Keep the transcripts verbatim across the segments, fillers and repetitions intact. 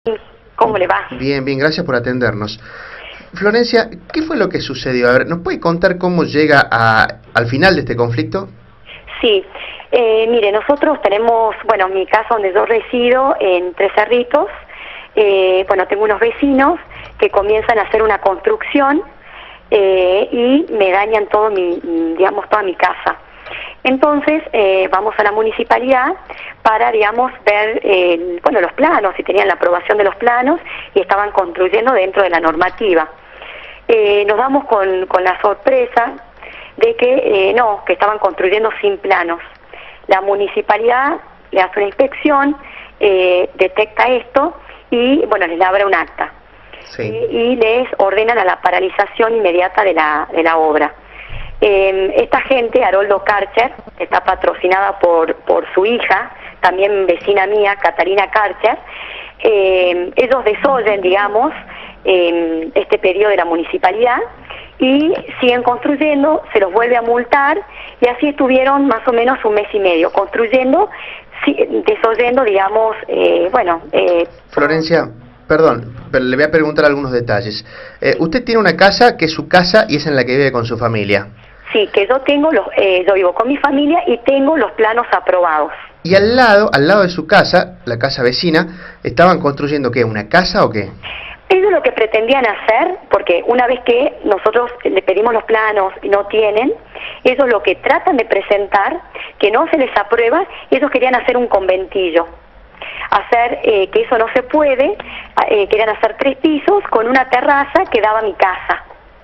¿Cómo le va? Bien, bien, gracias por atendernos. Florencia, ¿qué fue lo que sucedió? A ver, ¿nos puede contar cómo llega a, al final de este conflicto? Sí, eh, mire, nosotros tenemos, bueno, en mi casa donde yo resido, en Tres Cerritos, eh, bueno, tengo unos vecinos que comienzan a hacer una construcción eh, y me dañan todo mi, digamos, toda mi casa. Entonces, eh, vamos a la municipalidad para, digamos, ver, eh, bueno, los planos, si tenían la aprobación de los planos y estaban construyendo dentro de la normativa. Eh, nos damos con, con la sorpresa de que eh, no, que estaban construyendo sin planos. La municipalidad le hace una inspección, eh, detecta esto y, bueno, les labra un acta. Sí. Y, y les ordenan a la paralización inmediata de la, de la obra. Eh, esta gente, Haroldo Karcher, está patrocinada por, por su hija, también vecina mía, Catalina Karcher, eh, ellos desoyen, digamos, eh, este pedido de la municipalidad y siguen construyendo, se los vuelve a multar y así estuvieron más o menos un mes y medio construyendo, desoyendo, digamos, eh, bueno... Eh, Florencia, perdón, pero le voy a preguntar algunos detalles. Eh, usted tiene una casa que es su casa y es en la que vive con su familia. Sí, que yo tengo los, eh, yo vivo con mi familia y tengo los planos aprobados. Y al lado, al lado de su casa, la casa vecina, ¿estaban construyendo qué? ¿Una casa o qué? Ellos lo que pretendían hacer, porque una vez que nosotros le pedimos los planos y no tienen, ellos lo que tratan de presentar, que no se les aprueba, ellos querían hacer un conventillo. Hacer eh, que eso no se puede, eh, querían hacer tres pisos con una terraza que daba a mi casa.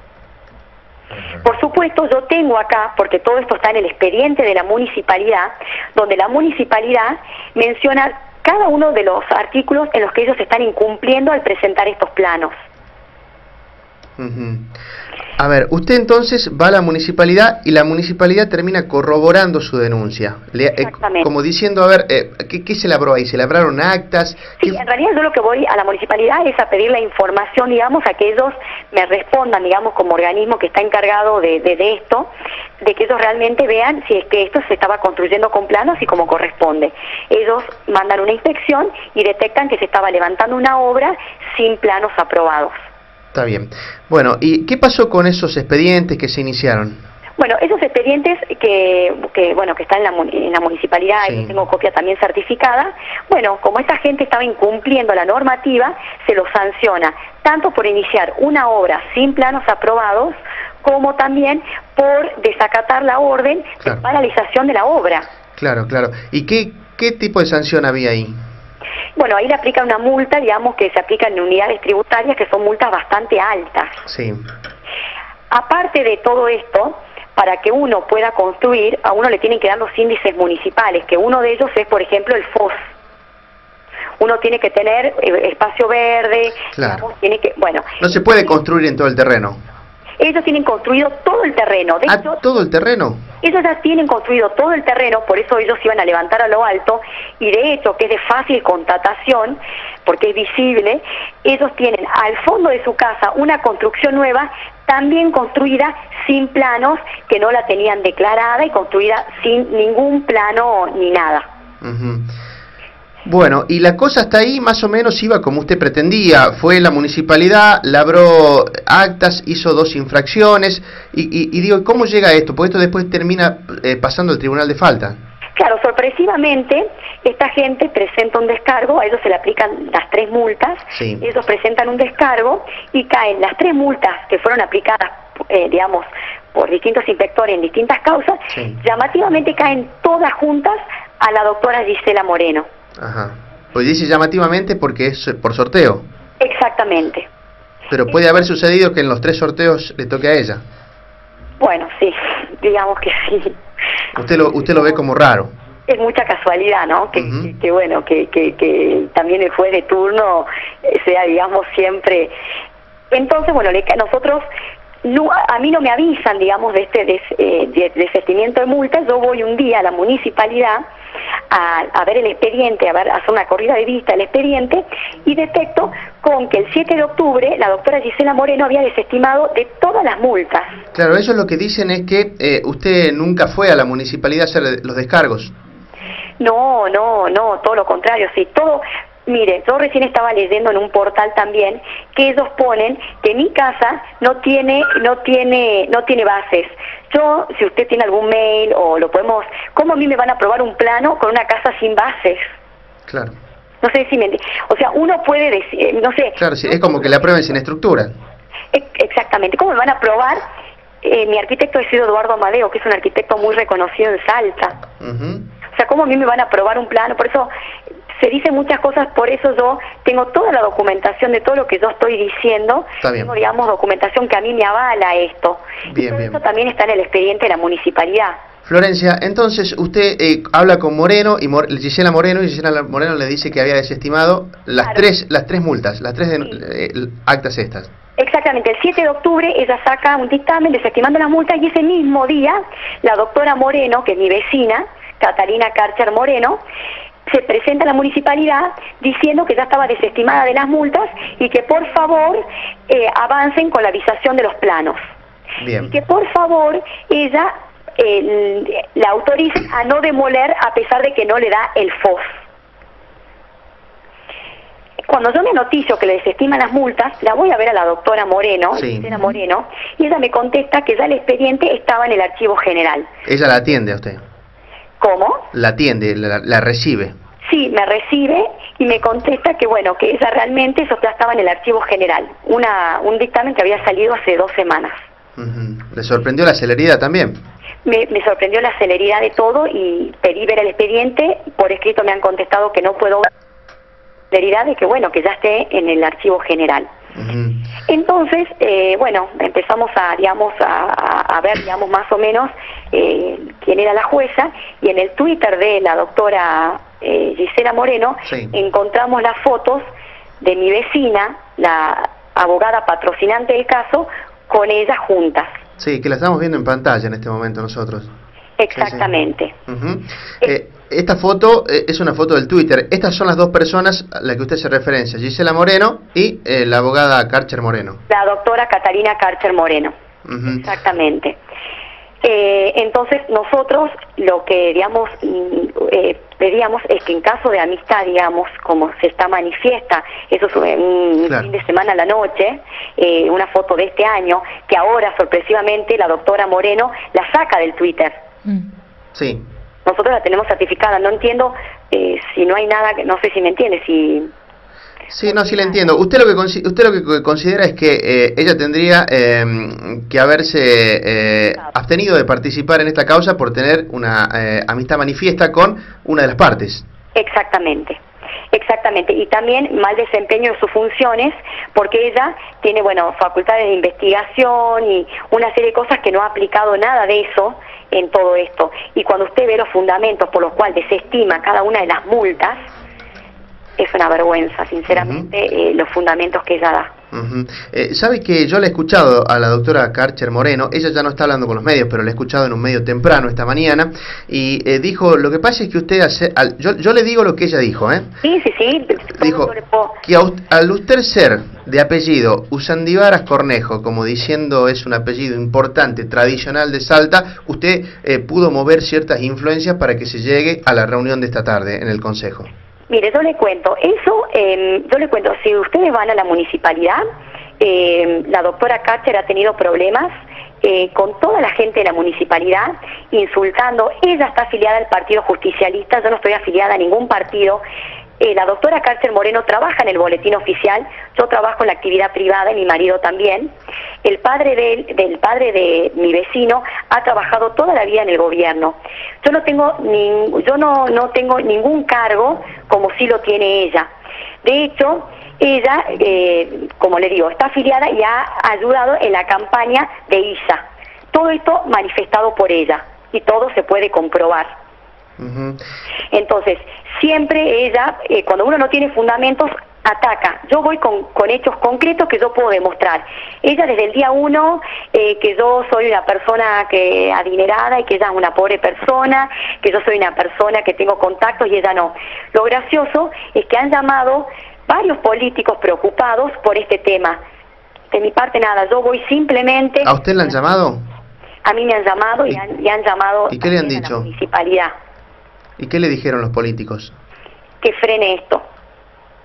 Por supuesto, yo tengo acá, porque todo esto está en el expediente de la municipalidad, donde la municipalidad menciona cada uno de los artículos en los que ellos están incumpliendo al presentar estos planos. Uh-huh. A ver, usted entonces va a la municipalidad y la municipalidad termina corroborando su denuncia. Le, eh, como diciendo, a ver, eh, ¿qué, ¿qué se labró ahí? ¿Se labraron actas? Sí, ¿Qué... en realidad yo lo que voy a la municipalidad es a pedir la información, digamos, a que ellos me respondan, digamos, como organismo que está encargado de, de, de esto, de que ellos realmente vean si es que esto se estaba construyendo con planos y como corresponde. Ellos mandan una inspección y detectan que se estaba levantando una obra sin planos aprobados. Está bien. Bueno, ¿y qué pasó con esos expedientes que se iniciaron? Bueno, esos expedientes que, que bueno, que están en la, en la municipalidad, sí. Y tengo copia también certificada, bueno, como esta gente estaba incumpliendo la normativa, se los sanciona, tanto por iniciar una obra sin planos aprobados, como también por desacatar la orden claro. de paralización de la obra. Claro, claro. ¿Y qué, qué tipo de sanción había ahí? Bueno, ahí le aplica una multa, digamos, que se aplica en unidades tributarias, que son multas bastante altas. Sí. Aparte de todo esto, para que uno pueda construir, a uno le tienen que dar los índices municipales, que uno de ellos es, por ejemplo, el F O S. Uno tiene que tener eh, espacio verde, claro. digamos, tiene que, bueno... No se puede construir en todo el terreno. Ellos tienen construido todo el terreno. De ¿Ah, hecho, todo el terreno? Ellos ya tienen construido todo el terreno, por eso ellos iban a levantar a lo alto, y de hecho, que es de fácil constatación, porque es visible, ellos tienen al fondo de su casa una construcción nueva, también construida sin planos, que no la tenían declarada y construida sin ningún plano ni nada. Uh-huh. Bueno, y la cosa hasta ahí más o menos iba como usted pretendía. Fue la municipalidad, labró actas, hizo dos infracciones, y, y, y digo, ¿cómo llega esto? Porque esto después termina eh, pasando al tribunal de falta. Claro, sorpresivamente, esta gente presenta un descargo, a ellos se le aplican las tres multas, sí. Ellos presentan un descargo y caen las tres multas que fueron aplicadas, eh, digamos, por distintos inspectores en distintas causas, sí. Llamativamente caen todas juntas a la doctora Gisela Moreno. Ajá. Pues dice llamativamente porque es por sorteo. Exactamente. Pero puede haber sucedido que en los tres sorteos le toque a ella. Bueno, sí, digamos que sí. Usted lo, usted lo ve como raro. Es mucha casualidad, ¿no? Que, uh-huh. que, que bueno, que, que, que también el juez de turno sea, digamos, siempre... Entonces, bueno, le, nosotros... No, a mí no me avisan, digamos, de este des, eh, de, desistimiento de multas. Yo voy un día a la municipalidad a, a ver el expediente, a ver, a hacer una corrida de vista del expediente, y detecto con que el siete de octubre la doctora Gisela Moreno había desestimado de todas las multas. Claro, ellos lo que dicen es que eh, usted nunca fue a la municipalidad a hacer los descargos. No, no, no, todo lo contrario, sí, todo... Mire, yo recién estaba leyendo en un portal también que ellos ponen que mi casa no tiene, no tiene, no tiene bases. Yo, si usted tiene algún mail o lo podemos, ¿cómo a mí me van a aprobar un plano con una casa sin bases? Claro. No sé si me enti- o sea, uno puede decir, no sé. Claro, sí, es como que la aprueben sin estructura. Exactamente. ¿Cómo me van a aprobar? Eh, mi arquitecto ha sido Eduardo Amadeo, que es un arquitecto muy reconocido en Salta. Uh-huh. O sea, ¿cómo a mí me van a aprobar un plano? Por eso se dicen muchas cosas, por eso yo tengo toda la documentación de todo lo que yo estoy diciendo. Está bien. Tengo, digamos, documentación que a mí me avala esto. Bien, y todo bien. eso también está en el expediente de la municipalidad. Florencia, entonces usted eh, habla con Moreno, y Mor Gisela Moreno, y Gisela Moreno le dice que había desestimado las Claro. tres las tres multas, las tres de, Sí. eh, actas estas. Exactamente, el siete de octubre ella saca un dictamen desestimando las multas y ese mismo día la doctora Moreno, que es mi vecina, Catalina Karcher Moreno, se presenta a la municipalidad diciendo que ya estaba desestimada de las multas y que por favor eh, avancen con la avisación de los planos. Bien. Y que por favor ella eh, la autorice a no demoler a pesar de que no le da el F O S. Cuando yo me noticio que le desestiman las multas, la voy a ver a la doctora Moreno, Sí. Gisela Moreno, y ella me contesta que ya el expediente estaba en el archivo general. Ella la atiende a usted, ¿Cómo? la atiende, la, la recibe. Sí, me recibe y me contesta que bueno, que ella realmente eso ya estaba en el archivo general, una un dictamen que había salido hace dos semanas. Uh-huh. ¿Le sorprendió la celeridad también? Me, me sorprendió la celeridad de todo y pedí ver el expediente, por escrito me han contestado que no puedo ver la celeridad de que bueno, que ya esté en el archivo general. Uh-huh. Entonces, eh, bueno, empezamos a, digamos, a, a, a ver, digamos, más o menos eh, quién era la jueza, y en el Twitter de la doctora eh, Gisela Moreno Sí. encontramos las fotos de mi vecina, la abogada patrocinante del caso, con ella juntas. Sí, que la estamos viendo en pantalla en este momento nosotros. Exactamente. Sí, sí. Uh-huh. eh, esta foto eh, es una foto del Twitter. Estas son las dos personas a las que usted se referencia, Gisela Moreno y eh, la abogada Karcher Moreno. La doctora Catalina Karcher Moreno. Uh-huh. Exactamente. Eh, entonces nosotros lo que digamos mm, eh, pedíamos es que en caso de amistad, digamos, como se está manifiesta, eso es un Claro. fin de semana a la noche, eh, una foto de este año, que ahora sorpresivamente la doctora Moreno la saca del Twitter. Mm. Sí. Nosotros la tenemos certificada, no entiendo eh, si no hay nada, que- no sé si me entiende, si... Sí, no, sí le entiendo. Usted lo que consi- usted lo que considera es que eh, ella tendría eh, que haberse eh, abstenido de participar en esta causa por tener una eh, amistad manifiesta con una de las partes. Exactamente, exactamente. Y también mal desempeño de sus funciones, porque ella tiene, bueno, facultades de investigación y una serie de cosas que no ha aplicado nada de eso en todo esto. Y cuando usted ve los fundamentos por los cuales desestima cada una de las multas, es una vergüenza, sinceramente, Uh-huh. eh, los fundamentos que ella da. Uh-huh. eh, ¿Sabe que yo la he escuchado a la doctora Karcher Moreno? Ella ya no está hablando con los medios, pero la he escuchado en un medio temprano esta mañana, y eh, dijo, lo que pasa es que usted hace... Al, yo, yo le digo lo que ella dijo, ¿eh? Sí, sí, sí. Dijo yo le puedo- que a us- al usted ser de apellido Usandivaras Cornejo, como diciendo es un apellido importante, tradicional de Salta, usted eh, pudo mover ciertas influencias para que se llegue a la reunión de esta tarde en el Consejo. Mire, yo le cuento, eso, eh, yo le cuento, si ustedes van a la municipalidad, eh, la doctora Karcher ha tenido problemas eh, con toda la gente de la municipalidad, insultando. Ella está afiliada al Partido Justicialista, yo no estoy afiliada a ningún partido. Eh, la doctora Karcher Moreno trabaja en el boletín oficial, yo trabajo en la actividad privada y mi marido también. El padre de él, del padre de mi vecino ha trabajado toda la vida en el gobierno. Yo no tengo ning, yo no, no tengo ningún cargo como sí lo tiene ella. De hecho, ella, eh, como le digo, está afiliada y ha ayudado en la campaña de I S A. Todo esto manifestado por ella y todo se puede comprobar. Uh-huh. Entonces, siempre ella, eh, cuando uno no tiene fundamentos, ataca. Yo voy con, con hechos concretos que yo puedo demostrar. Ella desde el día uno, eh, que yo soy una persona que adinerada y que ella es una pobre persona, que yo soy una persona que tengo contactos y ella no. Lo gracioso es que han llamado varios políticos preocupados por este tema. De mi parte nada, yo voy simplemente... ¿A usted le han llamado? A mí me han llamado y, ¿Y, han, y han llamado ¿y qué le han también a dicho? la municipalidad. ¿Y qué le dijeron los políticos? Que frene esto.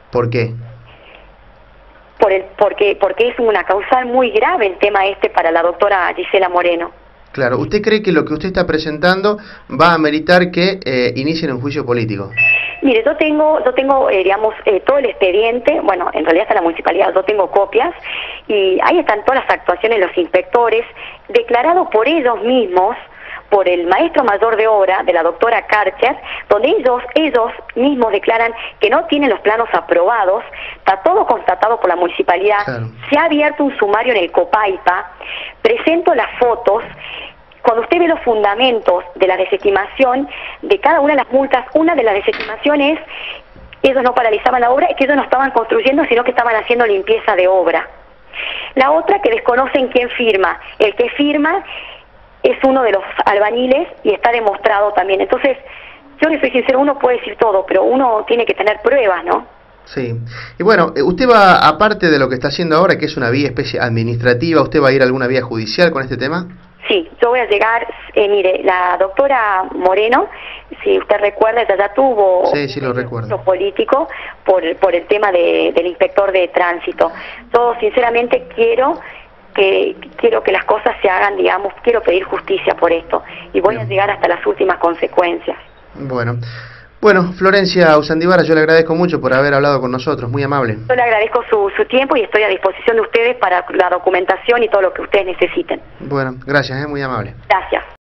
¿Por qué? Por el, porque, porque es una causal muy grave el tema este para la doctora Gisela Moreno. Claro, ¿usted cree que lo que usted está presentando va a meritar que eh, inicien un juicio político? Mire, yo tengo, yo tengo eh, digamos, eh, todo el expediente, bueno, en realidad está en la municipalidad, yo tengo copias, y ahí están todas las actuaciones de los inspectores, declarado por ellos mismos, por el maestro mayor de obra de la doctora Karcher, donde ellos, ellos mismos declaran que no tienen los planos aprobados, está todo constatado por la municipalidad, claro. Se ha abierto un sumario en el Copaipa, presento las fotos. Cuando usted ve los fundamentos de la desestimación de cada una de las multas, una de las desestimaciones, ellos no paralizaban la obra, es que ellos no estaban construyendo, sino que estaban haciendo limpieza de obra. La otra, que desconocen quién firma. El que firma es uno de los albañiles y está demostrado también. Entonces, yo le soy sincero, uno puede decir todo, pero uno tiene que tener pruebas, ¿no? Sí. Y bueno, usted va, aparte de lo que está haciendo ahora, que es una vía especie administrativa, ¿usted va a ir a alguna vía judicial con este tema? Sí, yo voy a llegar, eh, mire, la doctora Moreno, si usted recuerda, ella ya tuvo sí, sí, lo recuerdo. un político por, por el tema de, del inspector de tránsito. Yo sinceramente quiero que quiero que las cosas se hagan, digamos, quiero pedir justicia por esto y voy Bien. a llegar hasta las últimas consecuencias. Bueno. Bueno, Florencia Usandibara, yo le agradezco mucho por haber hablado con nosotros, muy amable. Yo le agradezco su, su tiempo y estoy a disposición de ustedes para la documentación y todo lo que ustedes necesiten. Bueno, gracias, es muy amable. Gracias.